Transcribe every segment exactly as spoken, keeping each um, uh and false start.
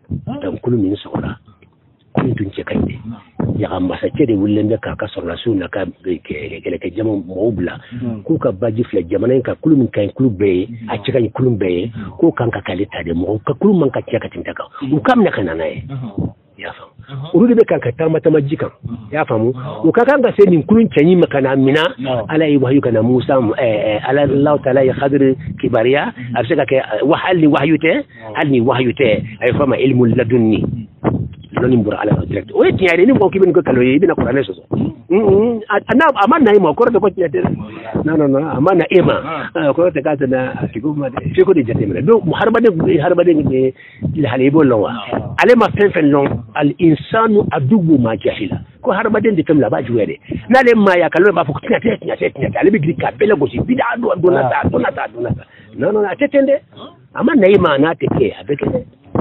dan kulu min sokora kun tun ce kai ya ga masace da wullen da ka kasar rasu na ka ke ke jama mobla ku ka baji fla jamanan ka kulu min kai kulu be a cika ni kulu be ko kan ka kalita da mu ka kulu man ka cika tinta ka u kam na kana naye ya famu uru de kan ka ta mata majikan ya famu u ka kan ga sai nin kulun canyi makana mina ala yi wahyu kana Musa ala Allah ta'ala ya khadir kibariya absaka ke wahali wahyute halni wahyute ay fama ilmu ladunni loni mbura ala direct o yeti yare ni ko kibin ko kalo yi bina qur'ane so mm ana amana yi ma ko to ko tiate no no no amana ema ko te ka na tigo ma de ko de jate mena do harbade harbade ni le halibo lawa ale ma fen fen long al insanu adubu ma jahila ko harbade de tam la ba juwede na le ma ya kalo ba ko tiate tiate tiate ale bi ka bela go si bida do do na ta do na ta do na ta no no atetende amana yi ma na teke abeke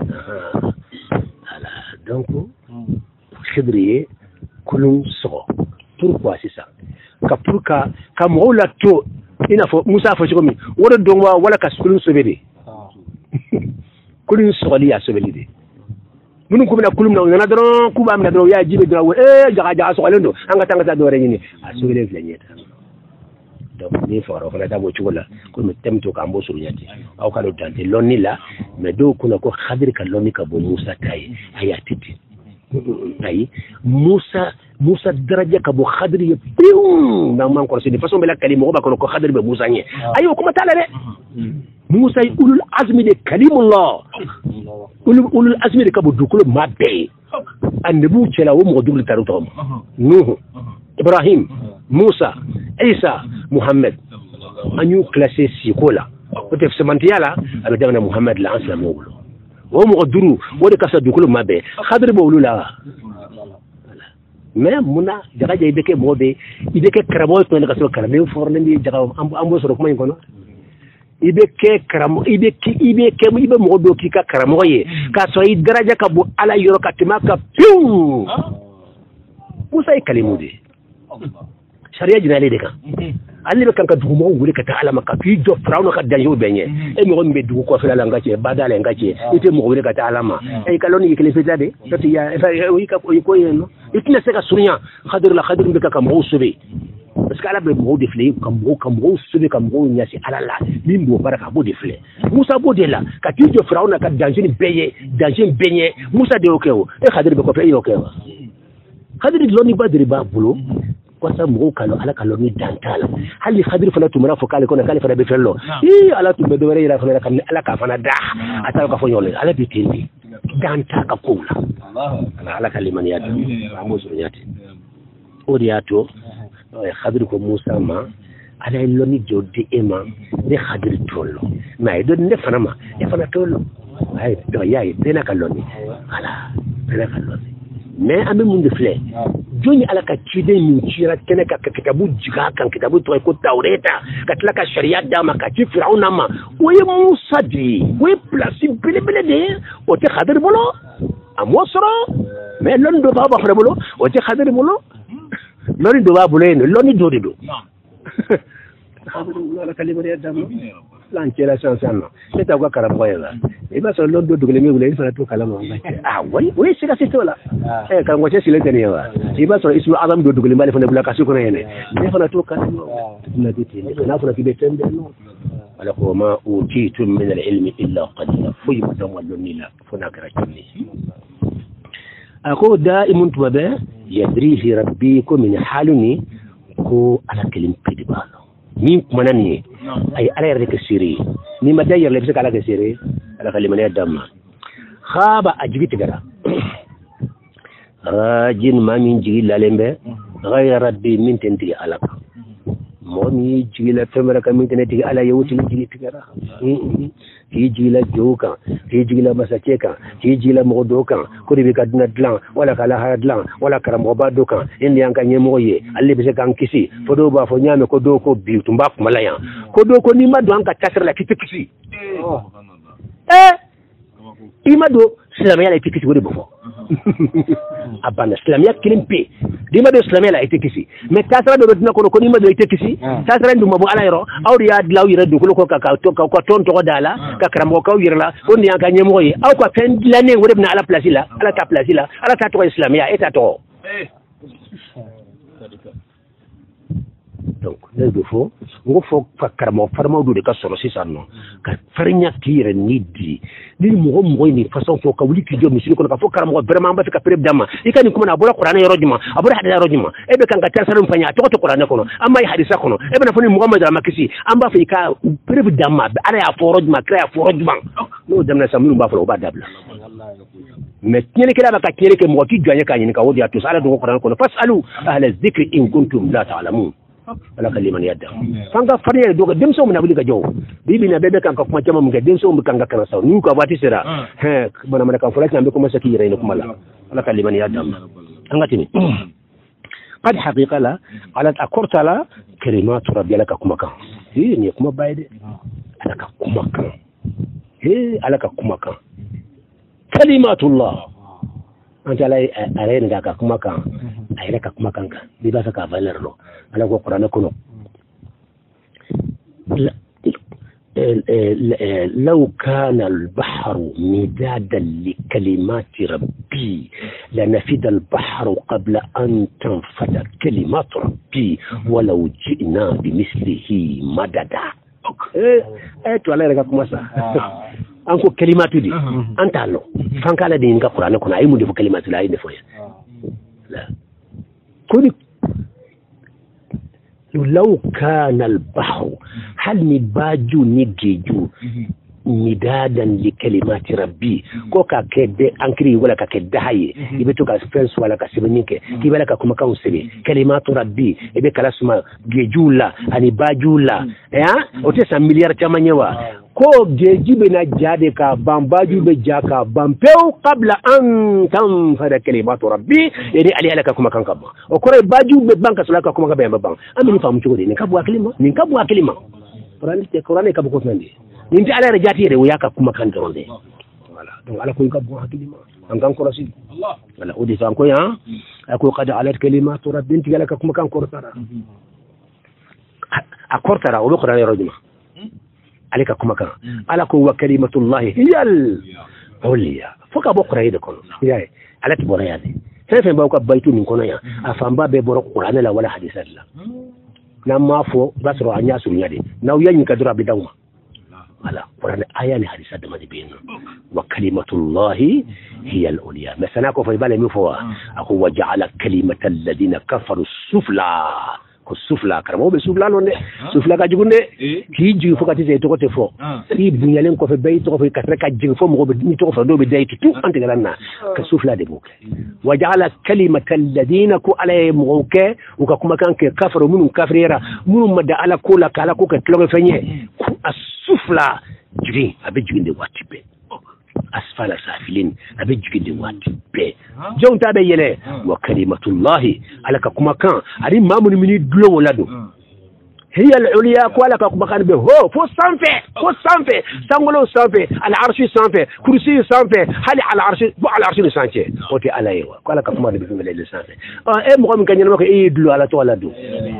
donc Khidriye kulun so pourquoi c'est ça ka pourka ka mola to ina fo Musa fo ko mi wala donwa wala ka kulun sobede kulun so li ya sobede de mun ko na kulun na na dron ku ba mi na dron ya jibe dron eh jaga jaga so lendo anga tanga ta do re ni a sobede flanyeta donc ni fo ro fala ta bo chula ko mi temto ka mbo suru nyati aw ka do tante lonni la mais do kuna ko Khadir ka lonni ka bo Musa tay ayatiti tay Musa Musa daraja ka bo Khadir ye piu na man ko c'est de façon bela kalimo ba ko Khadir be Musa nye ayo kuma tala de Musa ulul azmi de kalimullah ulul ulul azmi de ka bo dukul mabbe ande bu cela wo mo dugul tarutom nuh Ibrahim Musa Isa Muhammad anyu classé sikola peut-être semantiala avec dana Muhammad la ansla mawlo wo mo duru wo de kasa dukulu mabe Khadir bo lula mais muna jaga jay beke mobe ibeke karamo to ne kaso karame forne ndi jaga ambo soro kuma ngono ibeke karamo ibeke ibeke mo ibe mo do ki ka karamo ye ka so yi daraja ka bu ala yoro ka timaka piu Musa e kalimudi sharia jinale de kan ali be kan ka dugumo wuri ka ta alama ka fi do frawno ka danjo benye e mi on be dugu ko fela ngache badale ngache ite mo wuri ka ta alama e kaloni yikle fitade to ya e wi ka ko ko yeno itna se ka sunya Khadir la Khadir be ka ka mo sube parce que ala be mo defle kam mo kam mo sube kam mo nyasi ala la limbo baraka bo defle Musa bo de la ka ti do frawno ka danjo ni beye danjo benye Musa de okewo e Khadir be ko fe okewo Khadir loni badri ba bulo kwa sababu kalo ala kalo ni dantala hali Khadir fana tumara fo kale kona kale fana be fello i ala tumbe do wala fana kan ala ka fana da ata ka fo nyole ala be tindi danta ka kula Allah ala kaliman ya amu sunyati odiato e Khadir ko Musa ma ala loni jodi ema de Khadir tollo mais do ne fana ma e fana tollo ay do yaay dena kaloni ala dena kaloni mais ame mun de flé joni ala ka cide min cira kene ka kitabu jiga kan kitabu to ko tawreta ka tla ka sharia da ma ka ci firauna ma oye Musa di we place bele bele de o te Khadir bolo amosro mais lon do baba xre bolo o te Khadir bolo loni do baba bolo loni do do ala kalimari adam lan cela sansanno c'est ta ko karam boyela e ba so lon do dugule mi wule fa to kalama ah oui oui c'est ça c'est là eh kan ngote sile tani wa e ba so isu azam do dugule mbale fa ne bula ka ko ne ne fa to kalama na diti na fa ki be tembe no ala ko ma utitum min al-ilmi illa qalila fuy mutawallun la funa karakini ako daimun tubabe yadrihi rabbikum min haluni ko ala kalim pidibalo ni kuma ni ay ala yar ke siri ni ma dayar le bisa kala ke siri ala kalimani adam khaba ajigi tigara rajin ma min jigi lalembe ghayra rabbi min tenti alak mo ni jigi la femara ka min tenti ala yewti jigi tigara ki jigi la joka ki jigi la masakeka ki jigi la modoka ko de ka dina dlan wala kala ha dlan wala karamo ba doka indi yanka nyemoye alle bisa kan kisi fodo ba fo nyame ko do ko bi tumba ko malaya ko do ko ni madu anka tasra la kitikisi eh imado islamiyya la kitikisi wori bofo abana islamiyya kilimpe dima do islamia la ite kisi mais tasara do dina ko ko nima do ite kisi tasara ndu mabo ala yoro awdi ya law yira do ko ka ka to ko ton to dala ka karamo ko yirla on ni aka nyemo yi aw ko fen l'année wore na ala place la ala ta place la ala ta to islamia eta to donc le do fo ngo fo fakaramo farmo do de ka solo si sanno ka farnya tire nidi ni mo mo ni façon fo ka wuli ki jo misiri ko ka fo karamo vraiment ba ka preb dama ikani kuma na bola qur'ana yorojuma abura hadisa yorojuma ebe kan ka tasarum fanya to to qur'ana kono amma ya hadisa kono ebe na foni muhammad al-makisi amba fa ka preb dama ala ya fo rojuma kra ya fo rojuma no damna samu ba fo ba dabla mais tiene que la ba ka tiene que mo ki ganye ka yin ka wodi atus ala do qur'ana kono fasalu ahla dhikri in kuntum la ta'lamun ala kaliman yadda fanga fariya doga demso mun abuli ga jow bibi na bebe kan ka kuma jama mun ga demso mun kan ga kana saw ni ko abati sira he bana mana kan fulati ambe kuma saki rayna kuma la ala kaliman yadda anga tini qad haqiqa la ala akorta la kalimatu rabbi laka kuma kan he ni kuma bayde ala ka kuma kan he ala ka kuma kan kalimatullah anta lay arena ga ka kuma kan ayre ka kuma kan ka bi ba ka valeur lo ala ko qur'an ko no لو كان البحر مدادا لكلمات ربي لنفد البحر قبل أن تنفد كلمات ربي ولو جئنا بمثله مددا ايه تو على ركاب مسا انكو كلمات دي انت الله فانك على دي نكا قران كنا اي مو ديفو كلمات لا اي ديفو لا كوني لو كان البحر هل نباجو نجيجو مدادا لكلمات ربي كوكا كده انكري ولا كده هاي يبتو كاسفنس ولا كاسبنيكه كيبلا كما كان سبي كلمات ربي يبي كلا سما جيجولا اني باجولا يا اوتي مليار تمانيوا كو جيجي بنا جاده كا بامباجو بجاكا بامبيو قبل ان تنفذ كلمات ربي يعني علي لك كما كان كما وكره باجو ببانك سلاكا كما كان بام امي فهم تشودي نكبوا كلمه نكبوا كلمه قران دي قران كبو كنندي ninti ala rajati re wiyaka kuma kan doronde voilà donc ala ko ngabbu hakilima an kan ko rasul Allah wala odi fan ko ya ako qad alat kalimatu rabbin tigalaka kuma kan ko tara akortara o qur'an rajuma alika kuma kan ala ko wa kalimatullah hiyal awliya foka bo qur'an de ko yaay alat borayade fefe ba ko baytu min kono ya afamba be boro qur'an la wala hadisa la namma fo basro anya sunyade naw yanyi kadura bidawma على قرآن آية حديث هذا ما بين وكلمة الله هي العليا مثلا كو في بالي مفوا أخو وجعل كلمة الذين كفروا السفلى السفلى كرمو بالسفلى لونه سفلى كجون كي جي فوق تيجي توقف فوق كي بنيالين كو في بيت توقف في كسر كجين فوق مغو بدني توقف دو بداية تو أنت قالنا كسفلى دبوك وجعل كلمة الذين كو على مغوك وكما كان كفروا منهم كافريرا منهم مدى على كولا كلا كوك تلوه فنيه السفلى جري أبي جري دي واتبه أسفل سافلين أبي جري دي واتبه جون تابع يله وكلمة الله على كما كان أري ما من مني دلو ولا دو هي العليا كوالا كما كان به هو فو سانفه فو سانفه سانغلو سانفه على عرش سانفه كرسي سانفه هل على عرش بو على عرش سانفه اوتي على ايوا كوالا كما به من اللي سانفه اه اي مو كان ينما اي دلو على تو ولا دو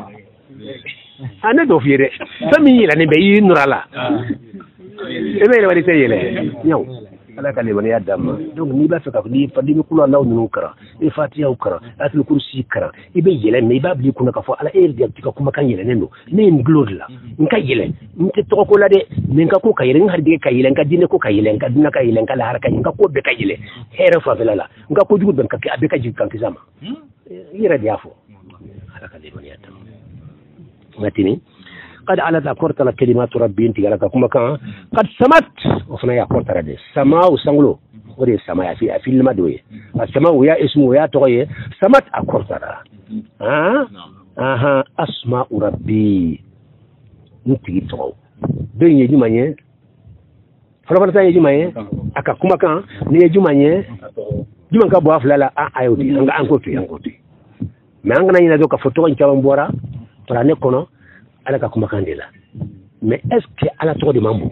أنا دوفيرة فمي لا نبي نورلا إيه ما يلي تيجي يوم على كلمة يا دم دون نيبا فكك نيب فدي مكلا لا ونوكرا إفاتيا وكرا أتلو كرسي كرا يبي يلا نيبا بلي كنا كفوا على إيه دي أبتكا كم كان يلا نندو نين غلود لا نكا يلا نك توكو لا دي نكا كو كيلا نهار دي كيلا نكا دي نكو كيلا نكا دي نكا يلا نكا لا هركا نكا كو بكا يلا هيرفا فلا لا نكا كو جود بنكا أبكا جود كان كزاما يردي أفو على كلمة يا دم ماتيني قد علت أكورت لك كلمات ربي انت قالك كما كان قد سمت وفنا يا أكورت ردي سماء وسنغلو ودي السماء في في المدوي السماء ويا اسمه ويا تغيي سمت أكورت ردي ها أها أسماء ربي انت تغو دين يجي مانيه فلو فلتا يجي مانيه أكا كما كان نيجي مانيه جمان كابوا فلالا أيوتي أنغا أنكوتي أنكوتي ما أنغنا ينادو كفتوغا نكاوان بورا Prane kono ala ka kuma kandela mais est-ce que ala to de mambo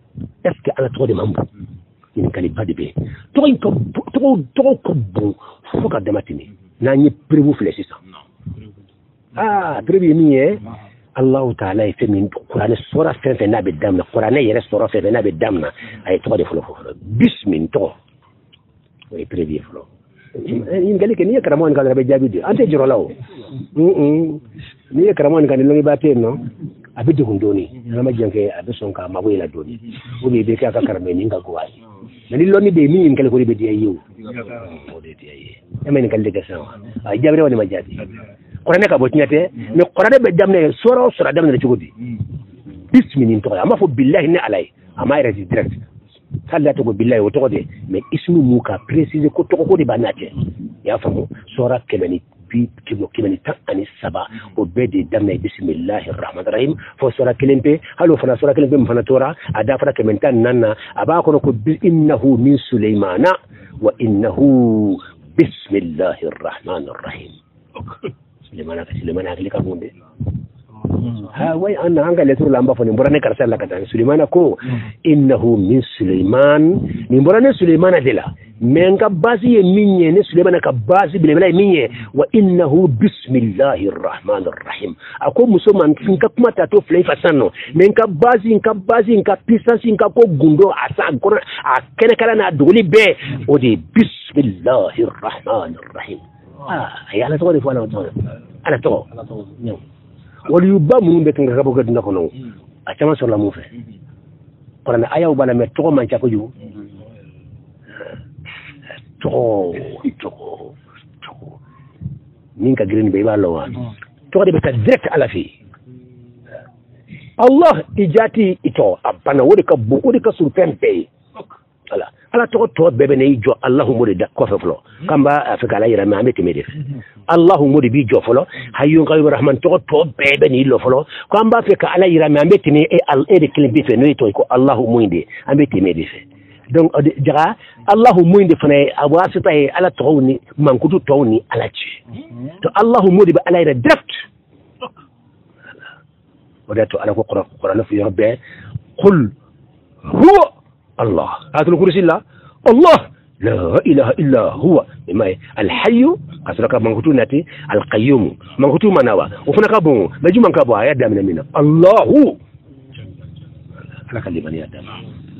est-ce que ala to de mambo ni kali pas de be to ko to to ko bon fo ka damatini n'an ye prévu filɛ sisan ah prévu ye min ye Allahu ta'ala ye fɛn min kuranɛ sura fɛn fɛn n'a bɛ daminɛ kuranɛ yɛrɛ sura fɛn fɛn n'a bɛ daminɛ a ye tɔgɔ de fɔlɔ fɔlɔ bismi tɔgɔ o ye prévu ye fɔlɔ ɲininkali kɛ n'i ye karamɔgɔ nin kan dɔrɔn a bɛ jaabi di an tɛ jɔrɔ la o n'i ye karamɔgɔ nin kan ni lɔngiba tɛ yen nɔ a bɛ degun dɔɔni ala ma jan kɛ a bɛ sɔn ka mago yɛlɛ dɔɔni o de bɛ kɛ a ka karamɔgɔ nin ka go a ye mais ni lɔnni bɛ yen min ɲininkali ko de bɛ diya i ye o o de diya i ye e ma ɲininkali de kɛ sisan wa a jaabi wa ne ma jaabi kuranɛ ka bɔ tiɲɛ tɛ mais kuranɛ bɛ daminɛ sura o sura daminɛ cogo di bismi nin tɔgɔ ye an b'a fɔ bilahi ni ala ye a ma yɛrɛ di direct k'ale y'a tɔgɔ bilahi o tɔgɔ de mais ismu mu ka préciser ko tɔgɔ ko de b'a n'a cɛ i y'a faamu sura kɛmɛ ni bi kɛmɛ ni tan ani saba o bɛɛ de daminɛ bisimilahi rahmani rahim fo sura kelen pe hali o fana sura kelen pe min fana tora a da fana kɛmɛ tan ni naani na a b'a kɔnɔ ko innahu min suleimana wa innahu bisimilahi rahmani rahim sulemana ka sulemana hakili ka bon de ha wai an an ga leturu la an b'a fɔ nin bɔra ne karisa la ka taa sulemana ko innahu min suleiman nin bɔra ne sulemana de la mais n ka base ye min ye ne sulemana ka base belebele ye min ye wa innahu bismillahi rahmani rahim a ko muso ma n ka kuma ta to filɛ i fa sisan nɔ mais n ka base n ka base n ka puissance n ka ko gundo a sa kɔnɔ a kɛnɛkala n'a dogoli bɛɛ o de ye bismillahi rahmani rahim ah a ye ala tɔgɔ de fɔ ala tɔgɔ ala tɔgɔ waliyuba minnu bɛ kan ka bɔ ka duna kɔnɔ a caman sɔrɔla mun fɛ kuranɛ ayaw b'a la mais tɔgɔ man ca kojugu tɔgɔ tɔgɔ tɔgɔ min ka girin bɛɛ i b'a lɔ wa tɔgɔ de bɛ taa direct ala fɛ Allah i jaati i tɔgɔ a banna o de ka bon o de ka surun fɛn bɛɛ ye voilà ala tɔgɔ tɔ bɛɛ bɛ na i jɔ Allahu mo de da kɔfɛ fɔlɔ k'an b'a fɛ k'ala yira mais an bɛ tɛmɛ de fɛ Allahu mo de b'i jɔ fɔlɔ hayyun qayyum rahman tɔgɔ tɔ bɛɛ bɛ n'i lɔ fɔlɔ ko an b'a fɛ ka ala yira mais an bɛ tɛmɛ e e de kelen bɛ fɛ n'o ye tɔgɔ ko Allahu mo in de an bɛ tɛmɛ de fɛ donc jaga Allahu mo in de fana ye a wasita ye ala tɔgɔw ni mankutu tɔw ni ala cɛ to Allahu mo de bɛ ala yira direct o de to ala ko Qur'an fi yɔrɔ bɛɛ qul huwa الله هات الكرسي الله الله لا إله إلا هو ما الحي أسرك من كتونتي القيوم من كتوم نوا وفنا كابون بجو من كابو يا دام منا الله على كلمة يا دام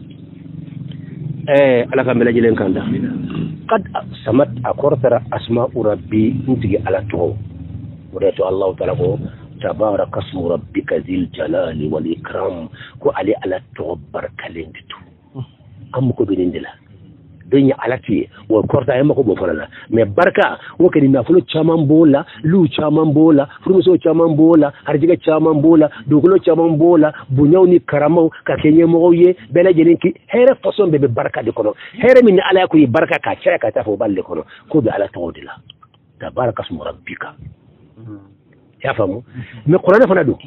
eh ala ka melajilen kanda qad samat akortara asma rabbi ntigi ala to wadato Allah ta'ala ko tabaraka asmu rabbika zil jalali wal ikram ko ali ala to barkalen ditu am ko be ndela don ya alati wo korta yamba ko bo fala mais barka wo kadi na fulo chaman bola lu chaman bola furmuso chaman bola harjiga chaman bola dogulo chaman bola bunyaw ni karamaw ka kenye mo ye bela jenen ki here façon be barka de kono here min ala ko yi barka ka cha ka ta fo balle kono ko be ala tawdila tabaraka asmu rabbika ya famu mais qur'an fa nadu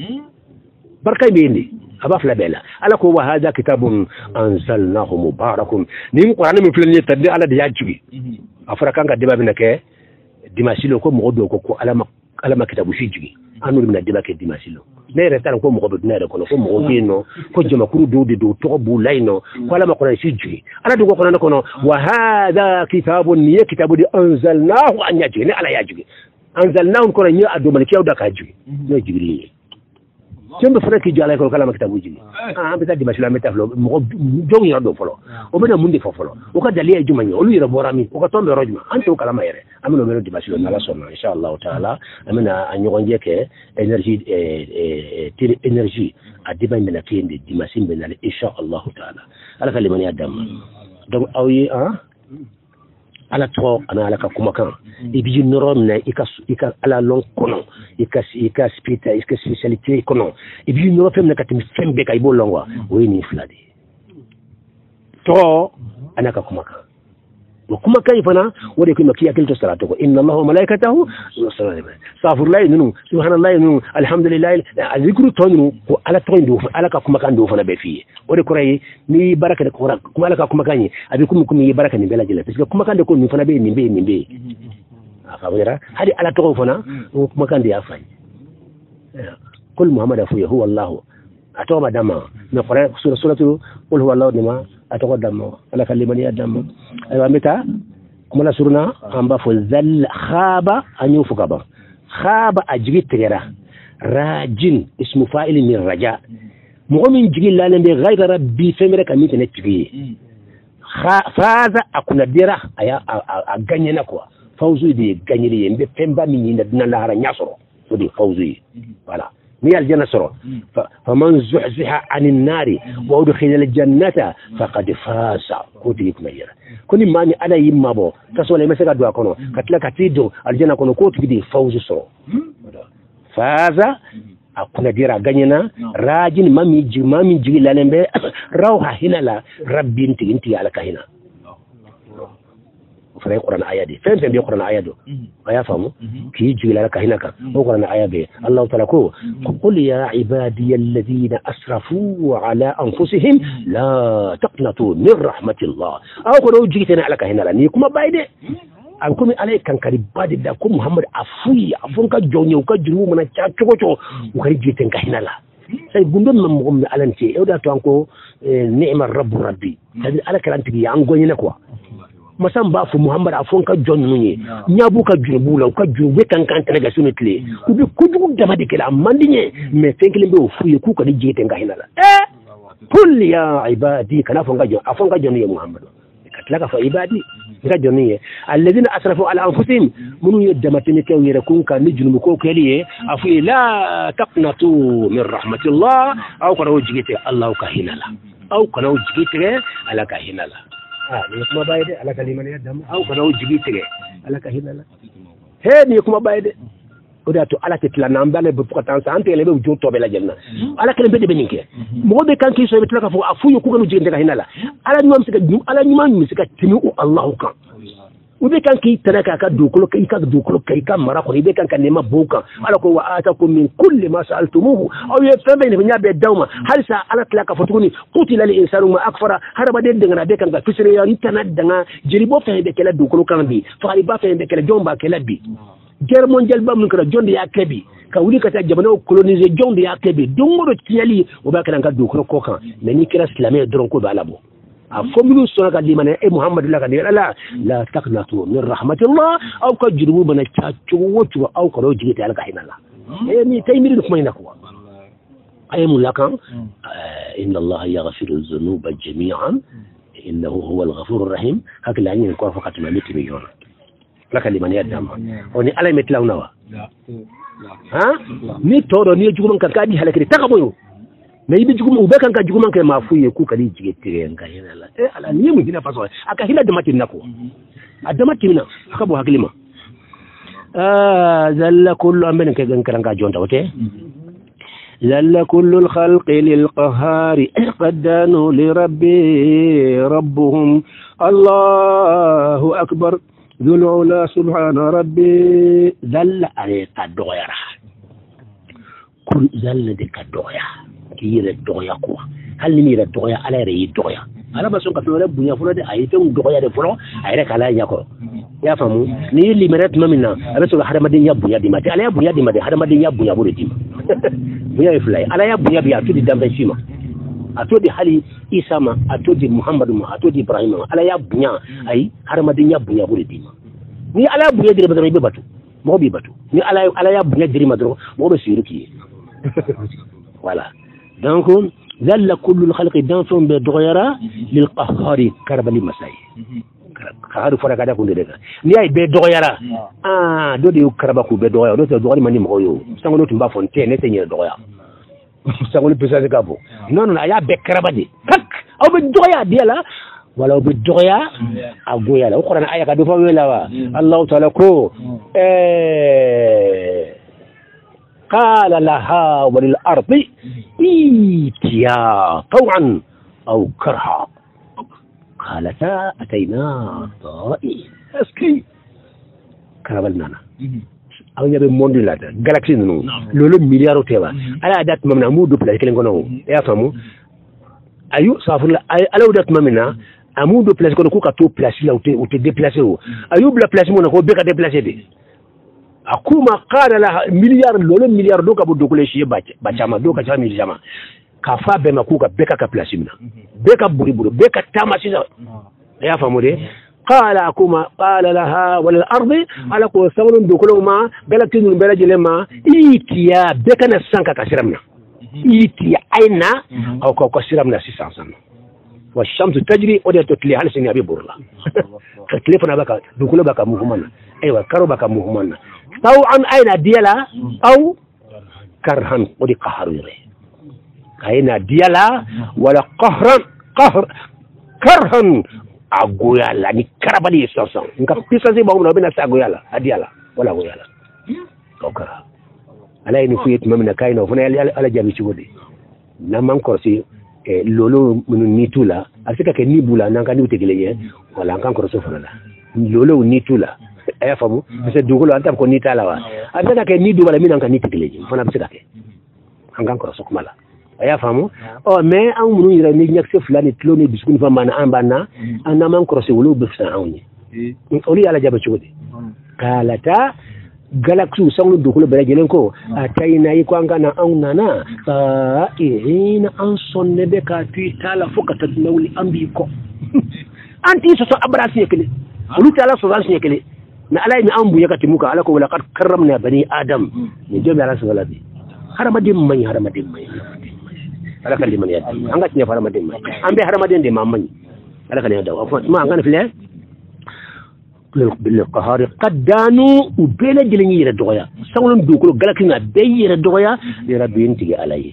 barka be ndi aba fla bela ala ko wa hada kitabun anzalnahu mubarakun ni qur'an mi fulani taddi ala da yajugi afara kanga deba bi nake dimasilo ko mo do ko ko ala ma ala ma kitabu fi jugi anu mi na deba ke dimasilo ne re tan ko mo ko dina re ko ko mo bi no ko jama kuru do de do to bu layno ko ala ma qur'an fi jugi ala do ko ko na ko no wa hada kitabun ni kitabu di anzalnahu an yajugi ne ala yajugi anzalnahu ko ni adu maliki da ka jugi ne jibril kembe fana ki jala ko kala maktabu jini ah be tadi masila metaflo mo jong yoro do folo o bena mundi fo folo o ka daliya jumanya o lu yoro borami o ka tombe rojma anto kala mayere amino melo di masila nala sonna inshallah taala amina anyo njeke energy eh eh energy adiba mena kende di masimbe nala inshallah taala ala kalimani adam donc awi ah ala to ana ala ka kuma kan e bi norom na ika ika ala long kono ika ika spita ika spécialité kono e bi norom fem na katim fembe kay bo longwa we ni fladi to ana ka kuma kan kuma kan fana wode ko makiya kelto salatu ko inna allaha wa malaikatahu yusalluna safurlahi nunu subhanallahi nunu alhamdulillah azikru tonu ko ala to ndo ala ka kuma kan do fana be fi wode ko ray ni baraka de ko kuma ala ka kuma kan abi kuma kuma yi baraka ni bela jela parce que kuma kan de ko ni fana be ni be ni be afa wera hadi ala to fana kuma kan de ya fa kul muhammad afu huwa allah ato madama na qur'an suratu qul huwa allah nima atoko dama ala kalimani adama aywa meta kuma la surna amba fo zal khaba anyu fukaba khaba ajigi tigera rajin ismu fa'il min raja mu'min jigi lalan be ghayra rabbi femere kamite ne tigi faza akuna dira aya a ganye na kwa fawzu de ganye de mbe pemba min ni na lara nyasoro fodi fawzu wala ni aljanna soro faman zuhziha anin nari wa udkhila aljannata faqad faza kodi kumayira kuni mani ada yimma bo kasole mesega do akono katla katido aljanna kono ko tigi fawzu soro faza akuna dira ganyena rajin mami ji mami ji lalembe rawha hinala rabbin tinti ala kahina fara Qur'an ayadi fen fen bi Qur'an ayado aya famu ki ji ala kahina ka Qur'an ayabe Allah ta'ala ko qul ya ibadiy alladhina asrafu ala anfusihim la taqnatu min rahmatillah aw ko ji tana ala kahina la ni kuma bayde an kuma alai kankari badi da ko Muhammad afuyi afun ka jonye ka juru mana cha chogocho ko ji ten ka hinala sai gundon nan mo mi alante e da to anko ni'mar rabbur rabbi tadi ala kalanti ya an gonye na kwa masan ba fu Muhammad afun ka jonye nyabu ka juru la ka juru be kan kan tane ga sunetle ku bi ku jugu dama de kala mandinye me fenkele be fuyi ku ka di ji ten ka hinala eh kul ya ibadi kana fon ka jon afun ka jonye Muhammad katlaka fa ibadi gajoniye alladhina asrafu ala anfusihim munu yadamatini ke wira kun ka ni junub ko keliye afu la taqnatu min rahmatillah aw kana wajigite allah ka hinala aw kana wajigite ala ka hinala ah ni kuma bayde ala kalimani yadam aw kana wajigite ala ka hinala he ni kuma bayde oda to ala te tla nambale be pourtant sa ante lebe jo tobe la jenna ala kele be de beninke mo be kan ki so be tla fo afu yo ku ganu jiginde ka hinala ala nyum sika ala nyum sika tinu allah kan ube kan ki tanaka ka dokulo kai ka dokulo kai ka mara ko be kan kan nema boka ala ko wa atakum min kulli ma sa'altumuhu aw yafabe ne nya be dawma hal sa ala tla ka fotuni qutila al insanu ma akfara haraba de ngana be kan ga fisre ya ritana danga jeribo fe be kala dokulo kan bi fa ba fe be kala jomba kala bi guerre mondiale bam nukra jonde ya kebi ka wuli kata jamana coloniser jonde ya kebi dongodo tiyali o ba kana ka dokro ko kan mais ni kira islamé dron ko bala bo a fominu sona ka limane e muhammad la ka ni la la taqnatu min rahmatillah aw ka jurubu bana cha chuwo aw ko jigite ala ka hinala e ni taymiri ko mayna ko ay mulakan inna allah yaghfiru dhunuba jami'an innahu huwal ghafurur rahim hakla ni ko faqat ma mitimi yona laka limani ya dama oni ala metla unawa ha ni todo ni juguman kan kadi halakiri takaboyo me yibi juguman ube kan ka juguman kai mafuye ku kali jigete nga yana la eh ala ni mu hina faso aka hila da matin nako adama timina aka bo haklima ah zalla kullu amben kai gan karanga jonta wote zalla kullu al-khalqi lil-qahhari qaddanu li rabbi rabbuhum Allahu akbar ذو العلا سبحان ربي ذل عليك الدغيرة كل ذل ديك الدغيا كير الدغيا كوا هل نمير الدغيا على ري الدغيا على بس نقول فلان بنيا فلان ده أيتهم دغيا ده فلان أيرك على ياكو يا فهمو نيل اللي مرت ما منا بس ولا حدا ما دين يبني دي ما تي على يبني دي ما دي حدا ما دين يبني يبوري دي بنيا يفلاي على يبني بيا تودي دم بسيما atodi hali Isa ma atodi Muhammad ma atodi Ibrahim ma ala ya bunya ai har ma din ya bunya bure dima ni ala bunya dire badara be batu mo bi batu ni ala ala ya bunya dire madro mo be siruki voilà donc zalla kullu al-khalqi danfun bi dughayra lil qahhari karbali masai kaharu fara kada kunde daga ni ay be dughayra ah do de karaba ku be dughayra do to dughayra mani mo yo sango to mba fonte ne tenye dughayra sango pesa de gabo non non aya be karabade kak aw be doya diala wala be doya agoya la qur'an aya ka do fa wela wa allah ta'ala ko eh qala laha walil ardi itiya tawan aw karha qalata atayna ta'i aski karabalna aw yabe monde la galaxy no lolo milliard tewa ala dat mamna mu do place kelen gono ya famu ayu safurla ala dat mamna amu do place kono ko ka to place la ou te déplacer o ayu la place mo ko be ka déplacer de akuma qala la milliard lolo milliard do ka bo do ko le chier bache bachama do ka chama jama ka fa be ma ku ka be ka ka place mina be ka buri buri be ka tamasi ya famu de قال أكما قال لها وللأرض على كو سمون دكلوما بلتين بلجلما إيتيا بكنا السانكا كسرمنا إيتيا أين أو كسرمنا سيسانسان والشمس تجري ودي تتلي على سني أبي بورلا تلفنا بكا دكلو بكا مهمنا أيوة كرو بكا مهمنا طوعا أين ديالا أو كرهن ودي قهر أين ديالا ولا قهرا قهر كرهن agoyala ni karabali soso nka pisa ze bawo na bena sa agoyala adiala wala agoyala okara ala ni fuyet mamina kayno funa ala jabi ci wodi na man korsi e lolo mun ni tula asika ke ni bula nanka ni utegele ye wala kan korso funa la lolo ni tula aya famu se dugulo antam ko ni tala wa asika ke ni dubala mi nanka ni tegele je funa bisika ke angan korso kumala aya famu oh mais an munu yira ni ñak se fulani tloni biskun fa man ambana an man crossé wulu be fa awni oli ala jaba ci wodi kalata galaxy sanglu dukulu bere jelen ko atayna yi ko angana awnana fa in an sonne be ka tu tala fokata nawli ambi ko anti so abrasi kele oli tala so abrasi kele na ala mi ambu yakati muka ala ko wala qad karramna bani adam ni jobe ala so wala bi harama dim may harama dim may ala kan liman yadda an ga tinya fara madin mai an bai har madin da mamman ala kan yadda ma an ga file bil qahari qaddanu ubela jilin yira doya sawlun dukulu galakin bai yira doya da rabbin tigi alai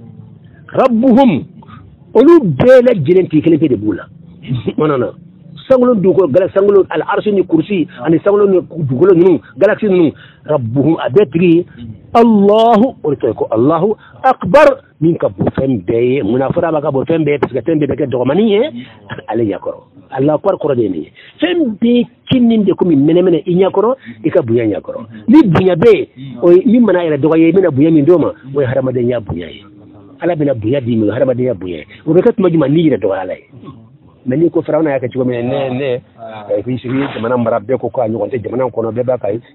rabbuhum ulu bela jilin tikile fe de bula manana sawlun dukulu galak sawlun al arshi ni kursi ani sawlun dukulu nu galaxy nu rabbuhum abetri الله ورتكو الله أكبر منك بوفن بي منافرة بقى بوفن بي بس كتن بي بقى دوغمانية على يكرو الله أكبر كرديني فن بي كنين دي كمي من من إن يكرو إكا بويا يكرو لي بويا بي أو لي منا إلى دوغاية من بويا من دوما ويهرم دنيا بويا على بنا بويا دي من هرم دنيا بويا وبكت مجمع نيجي دوغا عليه meni ko frawna ya ka ci gomen ne ne fi siri jamana marabbe ko ko anyu konte jamana ko no be ba kay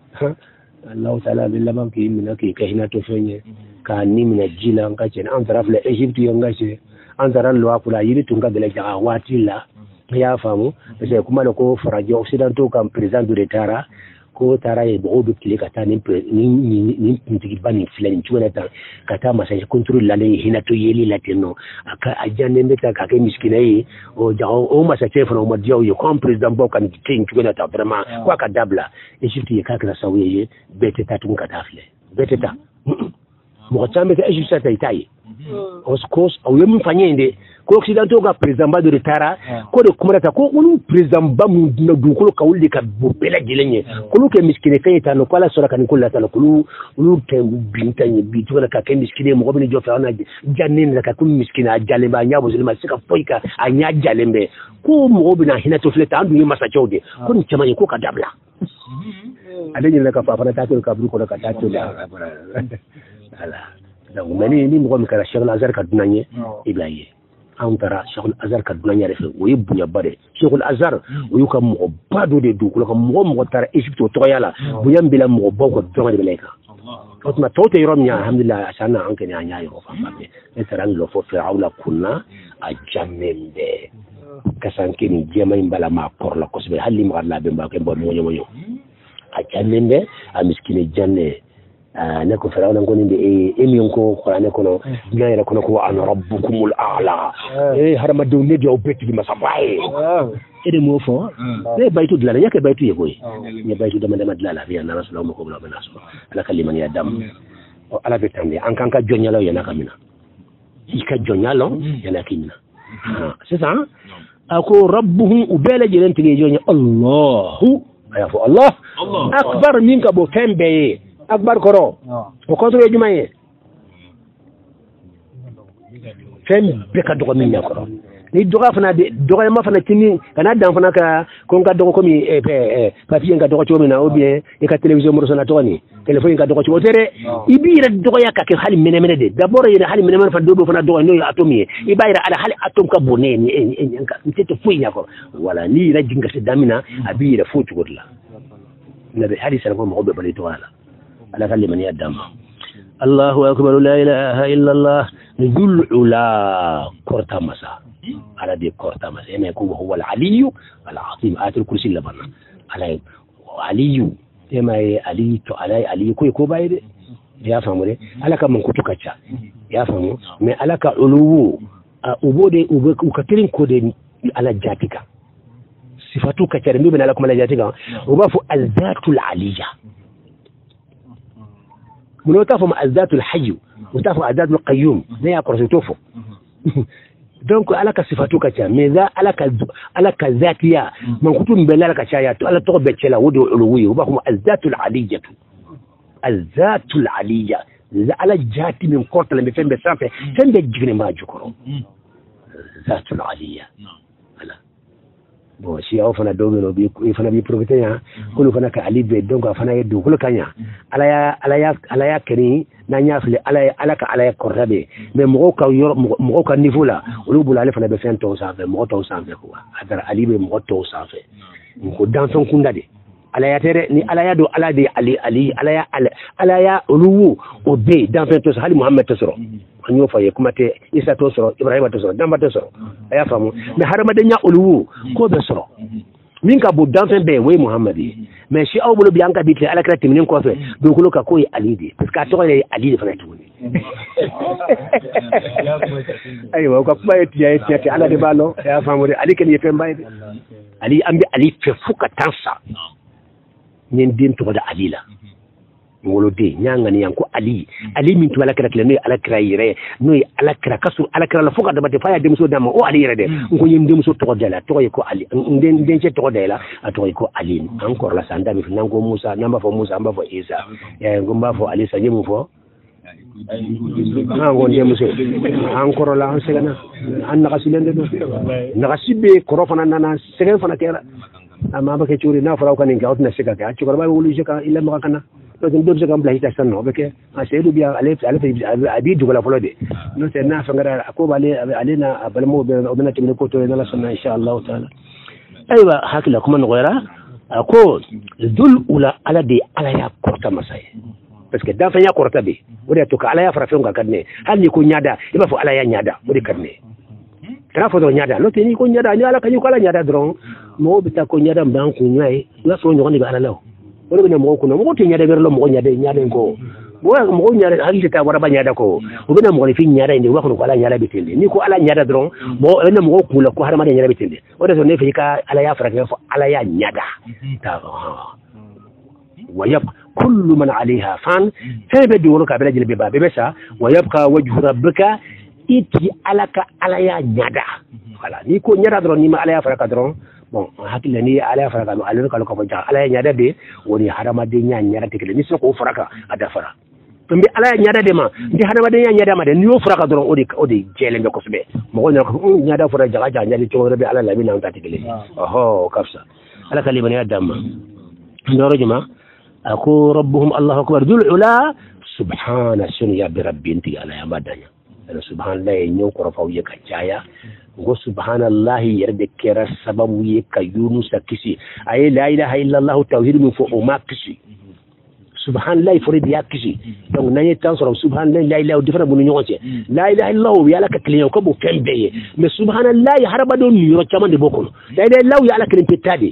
Allah ta'ala billa banki mina ke kahina to fenye ka ni mina jila nga chen an taraf la Egypt yo nga che an taran lo akula yiri tunga bele jaga wati la ya famu parce kuma ko farajo occidentaux comme président de l'État ko tara e bo do kile kata ni ni ni ni bani filani chuana ta kata masa control la le hina to yeli latino aka ajane mbeta ka ke miskina yi o jago o masa chef no mo dio yo comme président bo kan tin chuana ta vraiment kwa ka dabla e shifti ka ka sawiye bete ta tun ka dafle bete ta mo chambe ta ejisa ta itai os kos au yemi fanyende ko occidentaux ga président ba de retara ko de kumata ko unu président ba mu na dukulu ka wulli ka bela gelenye ko lu ke miskine kay ta no kala sura kan kullu ta ko lu lu ke bintanye bi to ka ke miskine mo ko ni jofa na jannin ka kum miskina jalle ba nyabo zulma sika foika anya jalembe ko mo bi na hina to fleta andu ni masa chode ko ni chama ko ka dabla adenye la ka fa fa ta ko ka bru ko ka ta to la ala donc mani ni mo ko mi kala Cheikh Azhar ka dunanye ibaye antara Cheikh Azhar ka dunanya refe woy bunya bare Cheikh Azhar woy ka mo bado de du ko mo mo tara Egypte to yala bunya bila mo boko donga de beleka otma tote yorom nya alhamdulillah asana anke nya nya yo fa fa e taran lo fo fir'auna kunna ajamembe kasanke ni jema imbala ma por la kosbe halli ma la be mbake bo mo nyomo nyo ajamembe a miskine janne ne ko faraw nan gonin de e emion ko qur'ane kono gaayra kono ko an rabbukumul a'la e harama do ne do betti ma sabaye e de mo fo e baytu dlala yake baytu yegoy ne baytu dama dama dlala biya na rasulullah ko bla bana so ala kaliman ya dam o ala be tambe an kan ka jonyalo yana kamina ika jonyalo yana kimina c'est ça ako rabbuhum ubela jelen tege jonya allah ya fo allah akbar minka bo tembe akbar koro o ko to jumaye fem be ka dogo min yakoro ni doga fana de doga ma fana tini kana dan fana ka ko nga dogo komi e pe papier nga dogo chomi na ou bien e ka télévision mo sona toni téléphone nga dogo ci wotere ibira dogo yakka ke hali mene mene de d'abord yene hali mene mene fa dodo fana dogo no atomi e bayira ala hali atom ka boné ni en ka tete fuy yakoro wala ni la jinga se damina abira futu godla nabi hadith ko mo be bali to wala على كل من يدم الله أكبر لا إله إلا الله نجل علا كرتا مسا على دي كورتا ما سيما يكون هو العلي العظيم آية الكرسي اللي بنا على علي سيما علي تو علي علي كوي كو بايد يا فهموا دي على كم كنتو كاتشا يا فهموا ما على كعلو ubode ukatirin kode ala jatika sifatu kacere mbi na lakum ala jatika ubafu alzatul aliyya muno tafu ma alzatul hayy utafu alzatul qayyum ne ya korso tofo donc ala ka sifatu kacere meza ala ka ala ka zatiya man kutum belala kacaya to ala to becela wodi uluwi ubafu alzatul aliyya alzatul aliyya على جاتي من قرط لما فين بسافة فين بيجيني ما جكرو ذات العالية هلا بو شيء أو فنا دومينو بي فنا بي بروفيتيا كله فنا كعلي بيدونغ فنا يدو كله كانيا على يا على يا على يا كني نانيا في على على على كورابي من موقع يور موقع نيفولا ولو بولا فنا بفين توسافة موقع توسافة هو هذا علي بموقع توسافة نقدام فين كندا دي ala ya tere ni ala ya do ala de ali ali ala ya ala ya uluwu obe dans vingt tos hali muhammad tosoro anyo faye kuma te isa tosoro ibrahima tosoro damba tosoro aya famu mais harama de nya uluwu ko be soro min ka bu dans be we muhammadi mais shi awbulo bi anka bi te ala kra timinin ko fe do ko ka ko ali de parce que to ali ali de fana tuni aywa ko kuma yeti yeti ala de balo ya famu de ali ken yefe mbayde ali ambi ali fe fuka tansa nyen din to da alila ngolo de nyanga ni yanko ali ali min to ala kra kle no ala kra yire no ala kra kasu ala kra la fuka da bate faya dem so dama o ali yire de ngo nyem dem so to dela to ko ali den den che to dela to ko ali encore la sanda mi nango musa namba fo musa amba fo isa ya ngomba fo ali sa nyemu fo nango dem so encore la segana an na kasilende do na kasibe korofana nana segen fana kera ama ba ke churi na fara kan ngi outna sika ka chukar ba wulu sika illa ma kana to den do sika mbla hita sanno be ke a seedu biya alef alef abi dugala folode no te na fangara ko bale alena balmo be odana timne ko to na la sunna insha Allah taala aywa hakila kuma ngoyra ko dul ula ala de ala ya korta masay parce que dan fa ya korta be wodi to ka ala ya fara fe ngakadne hal ni ko nyada iba fo ala ya nyada wodi kadne kana fo do nyada no te ni ko nyada ni ala kanyu kala nyada dron mo bita ko nyada mbanku nyai na so nyoni ga ala law wala ne mo ko no mo te nyada berlo mo nyada nyada ko mo mo nyada hali ta wara ba nyada ko o bina mo fi nyada inde wax ko ala nyada bitinde ni ko ala nyada dron mo ne mo ko la ko har ma nyada bitinde wala so ne fi ka ala ya fara ko ala ya nyada ta ويبقى كل من عليها فان فبدي ورك بلا جلبي بابي بسا ويبقى وجه ربك iti alaka alaya nyada wala ni ko nyada dron ni ma alaya faraka dron bon hakile ni alaya faraka no alaka ko ko ja alaya nyada be woni harama de nya nyada tekele ni so ko faraka ada fara to mbi alaya nyada de ma ndi harama de nya nyada ma de ni yo faraka dron odi odi jele be ko sube mo ko nyada fara jaga ja nyadi to rabbi ala labi na tekele oho kafsa alaka libani adam ndoro juma aku rabbuhum allah akbar dul ula subhana sunya bi rabbinti ala ya madanya subhanallah nyo ko rafa wiye ka jaya go subhanallah yarde kera sababu ye ka yunus akisi ay la ilaha illa allah tawhid min fo ma kisi subhanallah fo ya kisi donc nanye tan so subhanallah la ilaha difara bu ñu ci la ilaha illa allah ya la ka kliyo ko bu kembeye mais subhanallah haraba do ñu ro chamande bokko la ilaha illa allah ya la ka petade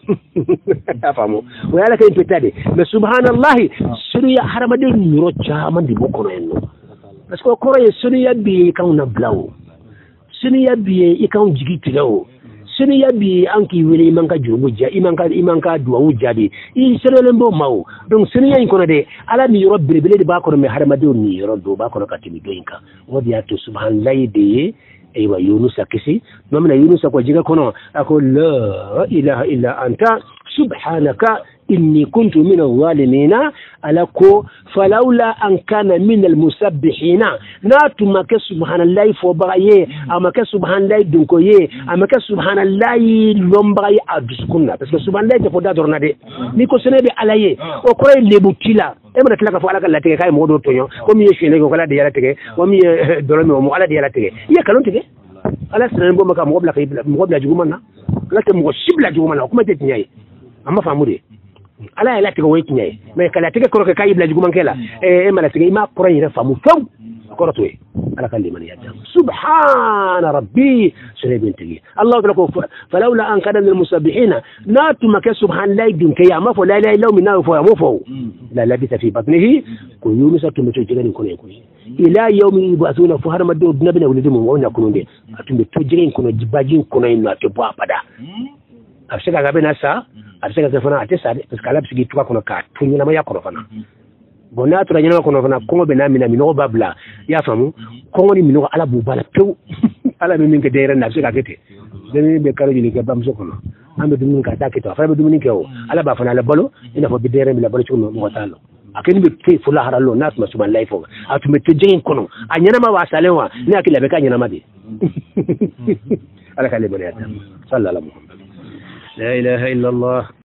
afamu ya la ka petade mais subhanallah suru ya haraba do ñu ro chamande bokko no parce que koro ye suniya bi kan na blawo suniya bi e kan jigi tilawo suniya bi an ki wele man ka jobu ja iman ka iman ka duwa jabi i serelen bo mawo donc suniya in kono de ala ni yoro belebele de ba kono me harama de ni yoro do ba kono ka timi do inka wodi ya to subhanallahi de aywa yunus akisi mamna yunus ko jiga kono ako la ilaha illa anta subhanaka إني كنت من الظالمين ألكو فلولا أن كان من المسبحين ناتو ما كسبحان الله فوبغاية أما كسبحان الله دنكوية أما كسبحان الله لومبغاية أدسكونا بس كسبحان الله تفودا دورنا دي نيكو سنبي عليه وكوري لبوكيلا أما نتلاقى فعلك الله تكي كاي مودو تونيو ومي يشيني وكلا ديالا تكي ومي دولمي ومو على ديالا تكي يا كالون تكي على سنبو مكا مغبلا مغبلا جغمانا لا تمغشبلا جغمانا وكما تتنياي أما فاموري ala la tiga way tiñay mais kala tiga ko ka kayib la juguman kela e mala tiga ma ko ray famu faw كرتوي على كلمة يا سبحان ربي سليم تجي الله تعالى فلولا أن كان من المسبحين ناتو ما سبحان الله يدين كي ما فو لا لا إلا من نار فو ما فو لا لبث في بطنه كل يوم ساتم تجرين كون يكون إلى يوم يبعثون فهر ما دو بنبنا ولدهم وين يكونون دي أتم تجرين كون جباجين كون إنه تبوا بدا أرسل كابينا سا أرسل كافنا أتسا بس كلام سجى توا كون كات فينا ما يكون فنا bona tura nyama kono fana kongo be na mina mino babla ya famu kongo ni mino ala bu bala pew ala mi minke dere na sika kete demi be karo ni ke bam so kono ambe dum ka ta kete fa be dum ni ke o ala ba fana la balo ina fo be dere mi la balo chuno mo talo akeni be fe fula haralo nas ma suban life o atu me te jeng kono anyana ma wa salewa ni akila be ka nyana ma de ala kale bone ya sallallahu alaihi wa sallam la ilaha illa allah